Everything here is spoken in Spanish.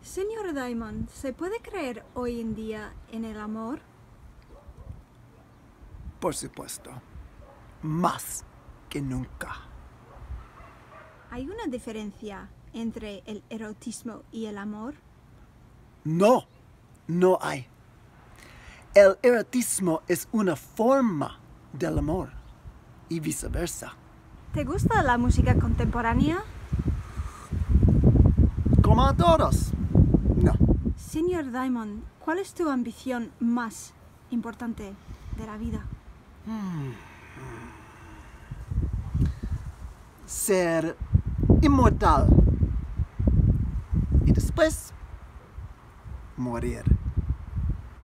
Señor Diamond, ¿se puede creer hoy en día en el amor? Por supuesto. Más que nunca. ¿Hay una diferencia entre el erotismo y el amor? No, no hay. El erotismo es una forma del amor y viceversa. ¿Te gusta la música contemporánea? Como a todos. No. Señor Diamond, ¿cuál es tu ambición más importante de la vida? Ser inmortal. Y después, morir.